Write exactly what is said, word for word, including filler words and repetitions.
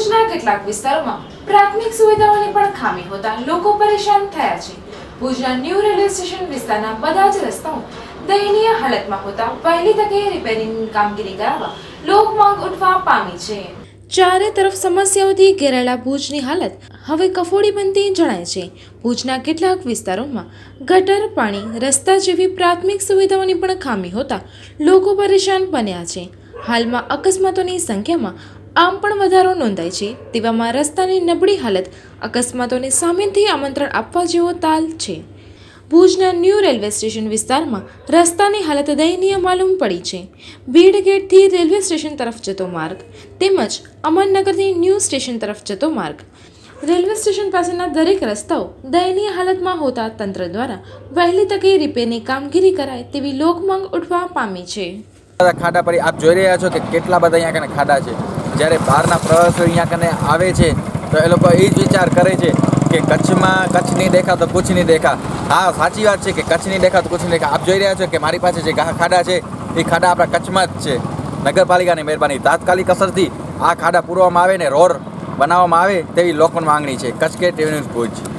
ભુજના કેટલાક વિસ્તારોમાં પ્રાથમિક સુવિધાઓની પણ ખામી હોતા લોકો પરેશાન થયા છે। ભુજના ન્યૂ રેલવે સ્ટેશન વિસ્તારના બધા જ રસ્તાઓ દયનીય હાલતમાં હોતા વહેલી તકે રિપેરિંગની કામગીરી કરાવવા લોક માંગ ઉઠવા પામી છે। ચારે તરફ સમસ્યાઓથી ઘેરાયેલા ભુજની હાલત હવે કફોડી બનતી જણાય છે। ભુજના કેટલાક વિસ્તારોમાં ગટર, પાણી, રસ્તા જેવી પ્રાથમિક સુવિધાઓની પણ ખામી હોતા લોકો પરેશાન બન્યા છે। હાલમાં અકસ્માતોની સંખ્યામાં આમ પણ વધારો નોંધાય છે। તેવામાં રસ્તાની નબળી હાલત અકસ્માતોને સામેથી આમંત્રણ આપવા જેવો તાલ છે। ભુજના ન્યૂ રેલવે સ્ટેશન વિસ્તારમાં રસ્તાની હાલત દયનીય માલુમ પડી છે। ભીડ ગેટથી રેલવે સ્ટેશન તરફ જતો માર્ગ તેમજ અમરનગરથી ન્યૂ સ્ટેશન તરફ જતો માર્ગ, રેલવે સ્ટેશન પાસેના દરેક રસ્તાઓ દયનીય હાલતમાં હોતા તંત્ર દ્વારા વહેલી તકે રિપેરની કામગીરી કરાય તેવી લોકમાંગ ઉઠવા પામી છે। ખાડા પડી આપ જોઈ રહ્યા છો કે કેટલા બધા અહીંયા કને ખાડા છે। જ્યારે બહારના પ્રવાસીઓ અહીંયા કને આવે છે તો એ લોકો એ જ વિચાર કરે છે કે કચ્છમાં કચ્છ નહીં દેખા તો કુછ નહીં દેખા। હા, સાચી વાત છે કે કચ્છ નહીં દેખા તો કુછ નહીં દેખા। આપ જોઈ રહ્યા છો કે મારી પાસે જે ખાડા છે એ ખાડા આપણા કચ્છમાં જ છે। નગરપાલિકાની મહેરબાની તાત્કાલિક અસરથી આ ખાડા પૂરવામાં આવે ને રોડ બનાવવામાં આવે તેવી લોકોની માંગણી છે। કચ્છ કે ટીવી ન્યૂઝ ભુજ।